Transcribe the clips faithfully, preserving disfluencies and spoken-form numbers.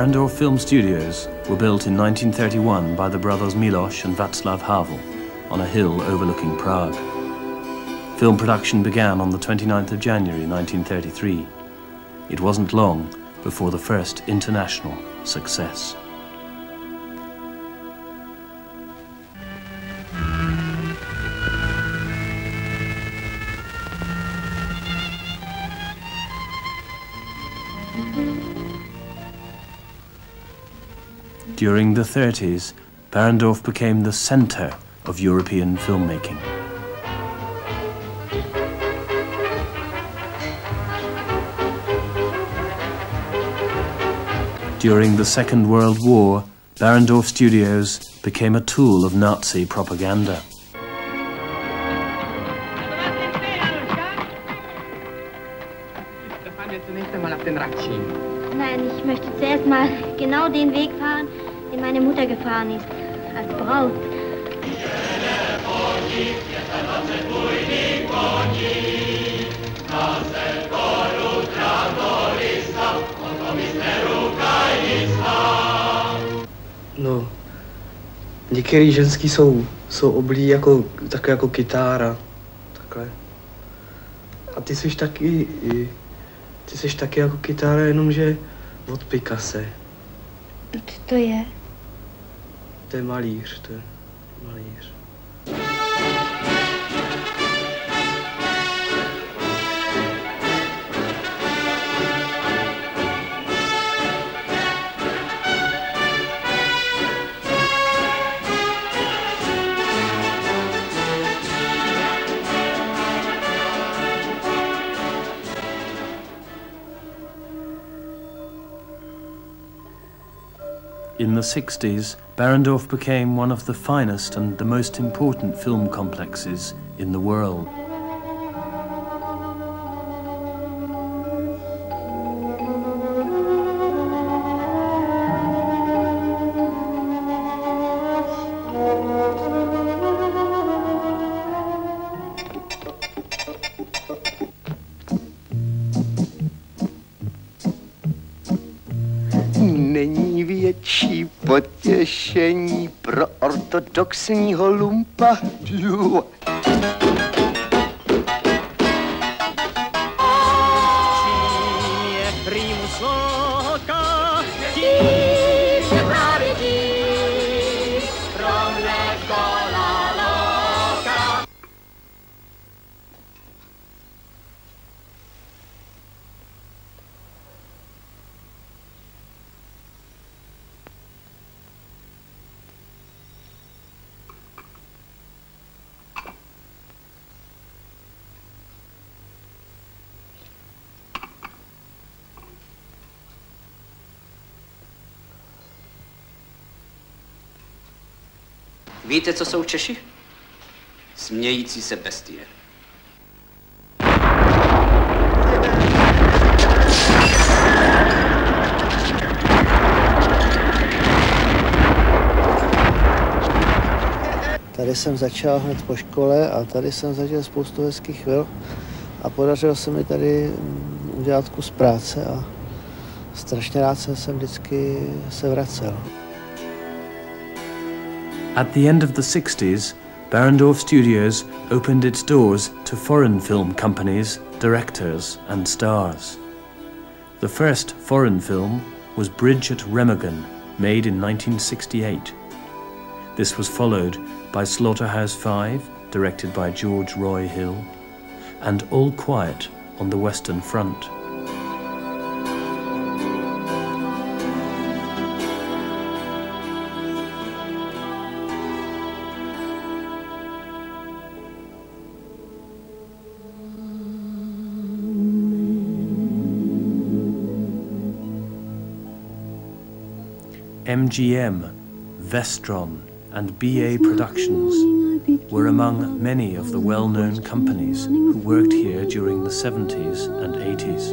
Barrandov Film Studios were built in nineteen thirty-one by the brothers Milos and Václav Havel on a hill overlooking Prague. Film production began on the twenty-ninth of January nineteen thirty-three. It wasn't long before the first international success. During the thirties, Barrandov became the center of European filmmaking. During the Second World War, Barrandov Studios became a tool of Nazi propaganda. Nein, ich möchte zuerst mal genau den Weg fahren, den meine Mutter gefahren ist, als Braut. No, některý ženský jsou, jsou oblí jako, takové jako kytára, takhle. A ty jsi taky, ty jsi taky jako kytára, jenomže od Picasso. Co to je? To je malíř, to je malíř. In the sixties, Barrandov became one of the finest and the most important film complexes in the world. Není větší potěšení pro ortodoxního lumpa. Víte, co jsou Češi? Smějící se bestie. Tady jsem začal hned po škole a tady jsem zažil spoustu hezkých chvil a podařilo se mi tady udělat kus práce a strašně rád jsem se vždycky se vracel. At the end of the sixties, Barrandov Studios opened its doors to foreign film companies, directors and stars. The first foreign film was Bridge at Remagen, made in nineteen sixty-eight. This was followed by Slaughterhouse Five, directed by George Roy Hill, and All Quiet on the Western Front. M G M, Vestron and B A Productions were among many of the well-known companies who worked here during the seventies and eighties.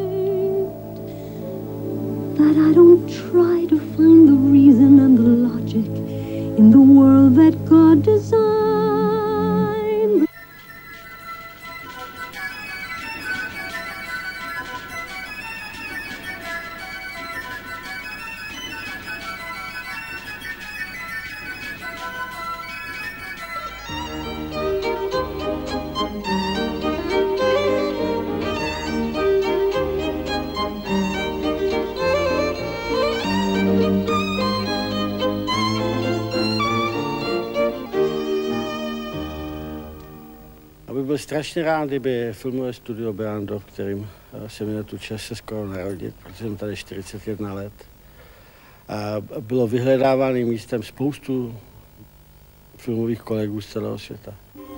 That I don't try to find the reason and the logic in the world that God designed. byl strašně rád, kdyby filmové studio Barrandov, kterým jsem měl tu čest se skoro narodit, protože jsem tady čtyřicet jedna let, a bylo vyhledávaným místem spoustu filmových kolegů z celého světa.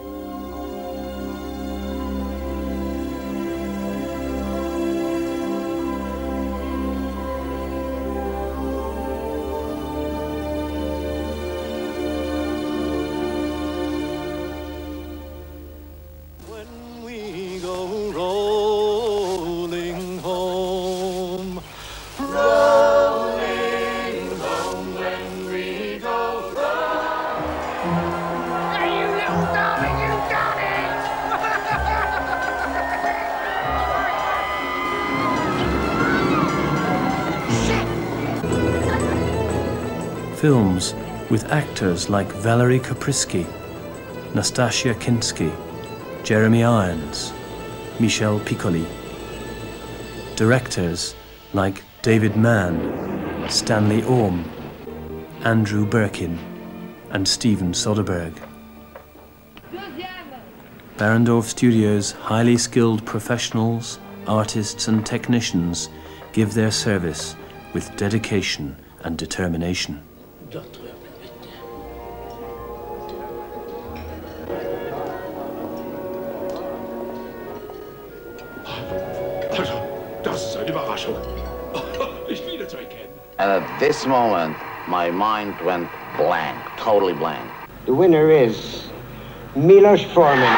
Films with actors like Valerie Kaprisky, Nastasia Kinski, Jeremy Irons, Michel Piccoli. Directors like David Mann, Stanley Orme, Andrew Birkin, and Steven Soderbergh. Barrandov Studios' highly skilled professionals, artists and technicians give their service with dedication and determination. And at this moment, my mind went blank, totally blank. The winner is Milos Forman.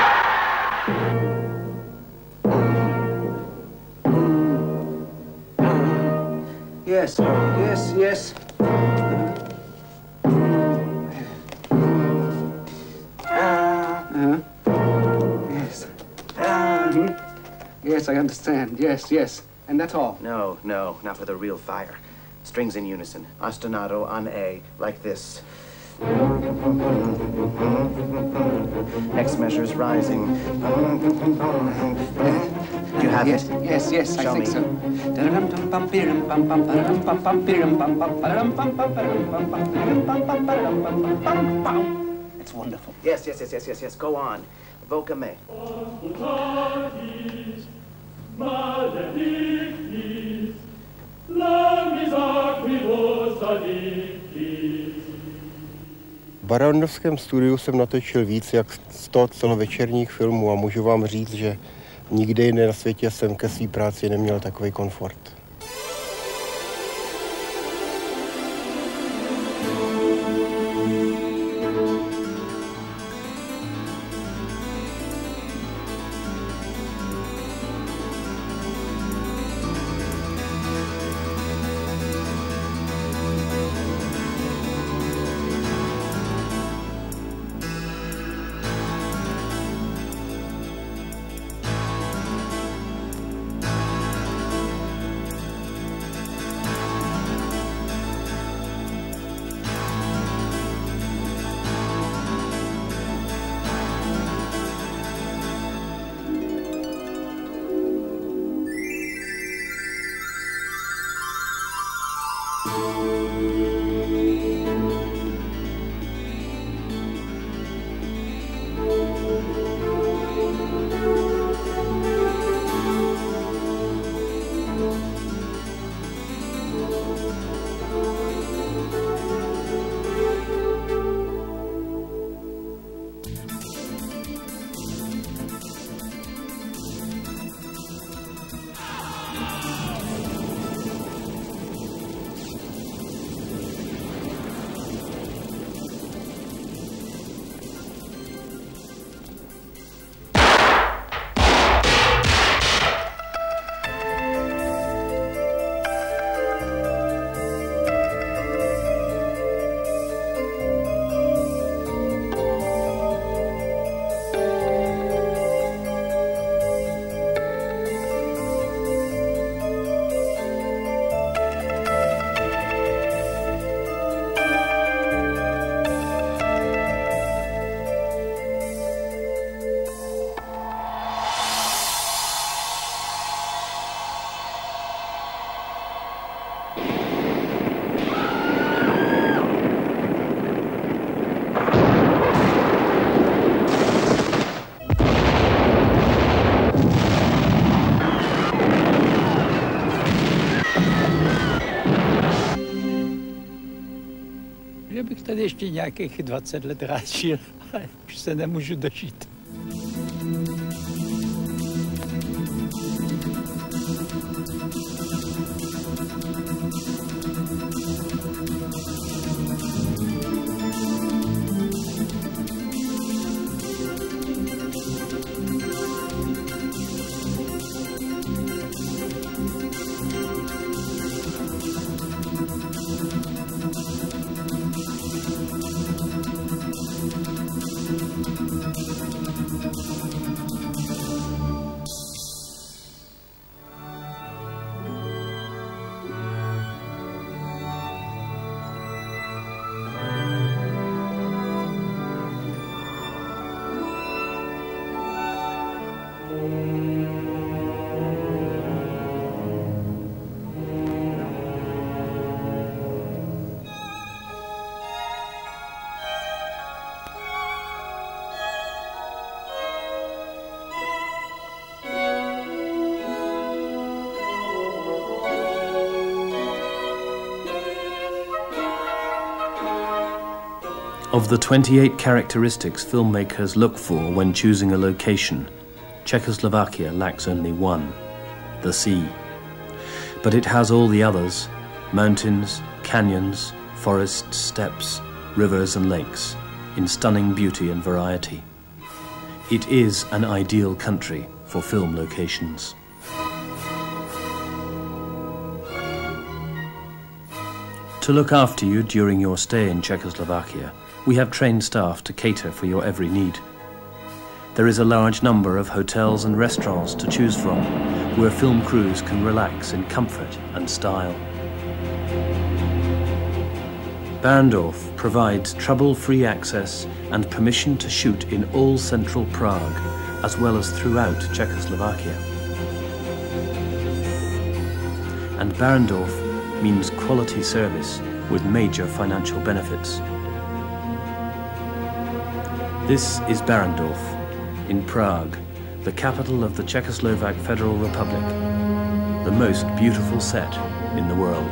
Yes, yes, yes. Uh-huh. Yes. Uh-huh. Yes, I understand. Yes, yes. And that's all? No, no, not with a real fire. Strings in unison. Ostinato on A, like this. Next measures rising. Do you have yes, it? Yes, yes, Show I think me. so. It's wonderful. Yes, yes, yes, yes, yes, yes. Go on. Voca me. V Barrandovském studiu jsem natočil víc jak sto celovečerních filmů a můžu vám říct, že nikde jinde na světě jsem ke své práci neměl takový komfort. ještě nějakých dvacet let rád žil, ale už se nemůžu dožít. Of the twenty-eight characteristics filmmakers look for when choosing a location, Czechoslovakia lacks only one, the sea. But it has all the others: mountains, canyons, forests, steppes, rivers and lakes, in stunning beauty and variety. It is an ideal country for film locations. To look after you during your stay in Czechoslovakia, we have trained staff to cater for your every need. There is a large number of hotels and restaurants to choose from, where film crews can relax in comfort and style. Barrandov provides trouble-free access and permission to shoot in all central Prague, as well as throughout Czechoslovakia. And Barrandov means quality service with major financial benefits. This is Barrandov, in Prague, the capital of the Czechoslovak Federal Republic, the most beautiful set in the world.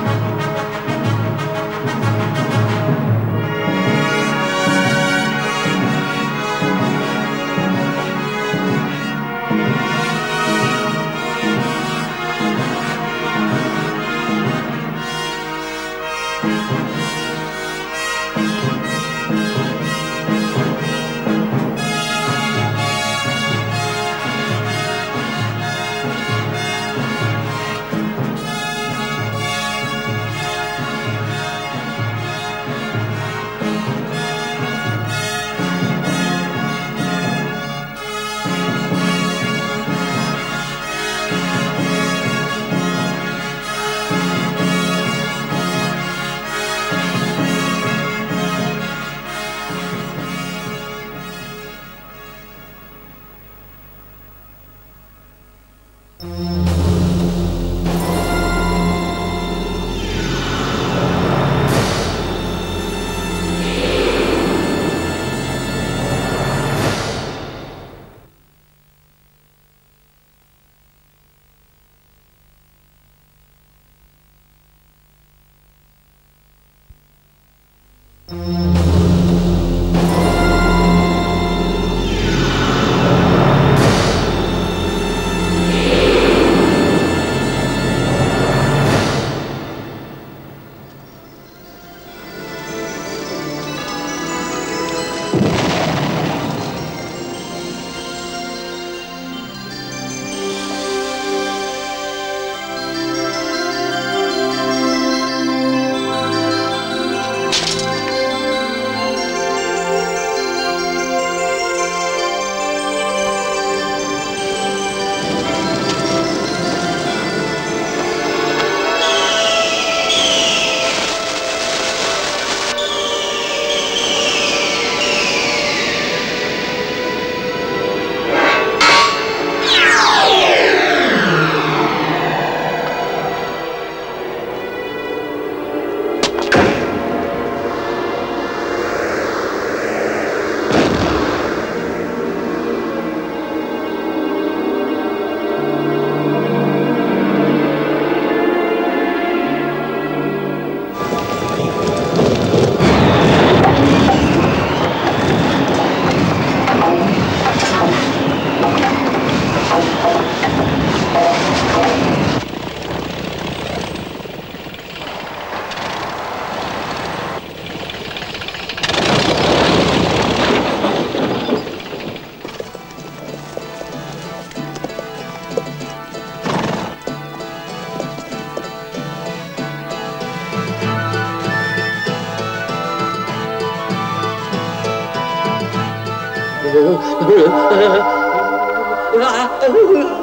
Ah!